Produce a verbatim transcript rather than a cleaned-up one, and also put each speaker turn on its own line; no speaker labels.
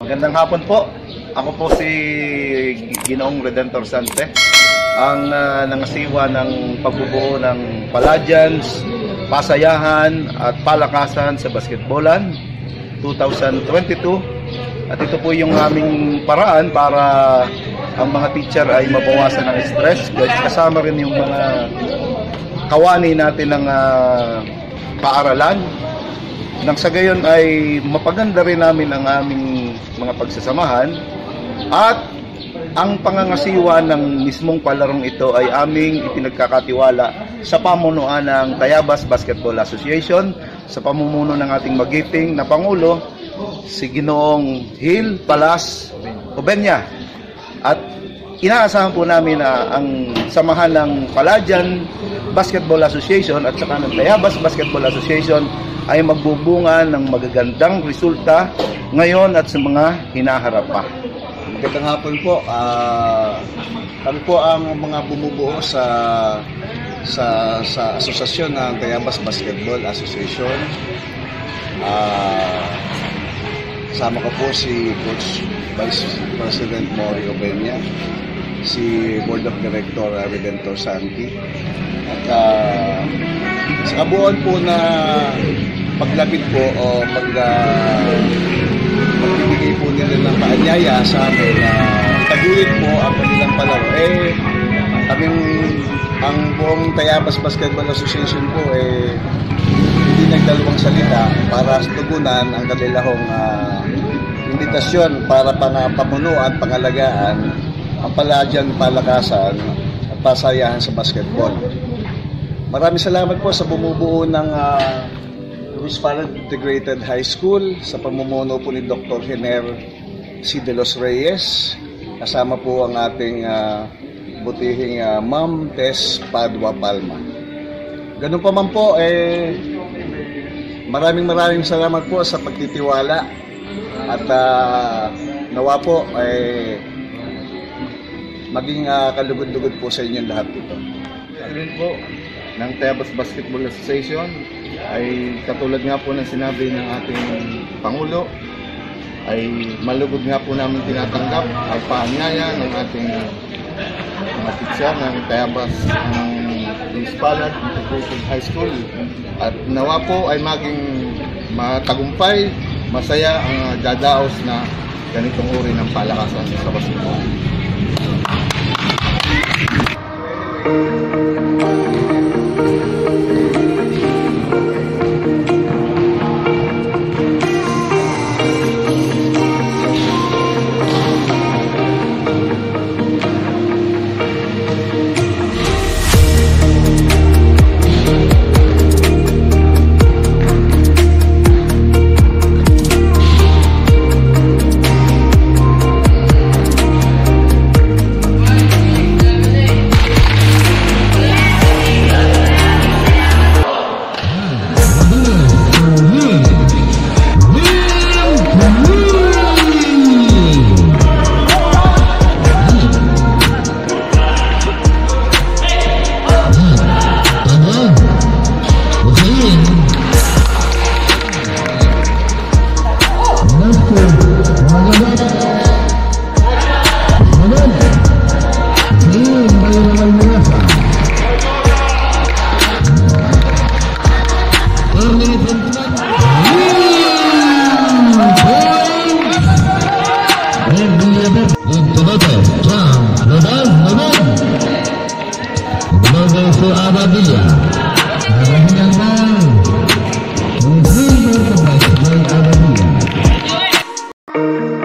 Magandang hapon po. Ako po si Ginoong Redentor Sante, ang uh, nangasiwa ng pagbubuo ng Paladians, pasayahan at palakasan sa basketballan twenty twenty-two. At ito po yung aming paraan para ang mga teacher ay mabawasan ng stress. Kasama rin yung mga kawani natin ng uh, paaralan. Nang sa gayon ay mapaganda rin namin ang aming mga pagsasamahan, at ang pangangasiwa ng mismong palarong ito ay aming ipinagkakatiwala sa pamunuan ng Tayabas Basketball Association, sa pamumuno ng ating magiting na Pangulo, si Ginoong Hil Palas Obenya. At inaasahan po namin na ang samahan ng Paladian Basketball Association at saka ng Tayabas Basketball Association ay magbubunga ng magagandang resulta ngayon at sa mga hinaharap pa.
Magandang hapon po. Uh, kami po ang mga bumubuo sa sa sa asosasyon ng Tayabas Basketball Association. Uh, kasama ko po si Coach Vice President Mori Obenya, si Board of Director uh, Redentor Santi, at uh, sa kabuuan po na paglapit po o pag uh, pagbibigay po nila ng paanyaya sa amin na uh, tagulit po ang kanilang palaro. Eh, kaming ang buong Tayabas Basketball Association po eh hindi nagdalawang salita para tugunan ang kanilang uh, imbitasyon para pamunuan, pangalagaan ang Paladian, palakasan at pasayahan sa basketball. Maraming salamat po sa bumubuo ng uh, Luis Palad Integrated High School sa pamumuno po ni Doctor Hener C. De Los Reyes. Kasama po ang ating uh, butihing uh, Ma'am Tess Padua Palma. Ganun pa man po, eh, maraming maraming salamat po sa pagtitiwala at uh, nawa po eh, maging uh, kalugod-lugod po sa inyong lahat ito.
Ayun po, ng Tayabas Basketball Association ay katulad nga po ng sinabi ng ating Pangulo, ay malugod nga po namin tinatanggap ang paanyaya ng ating mga teacher ng Tayabas ng Luis Palad Integrated High School, at nawa po ay maging matagumpay, masaya ang uh, dadaos na ganitong uri ng palakasan sa basketball.
Thank you.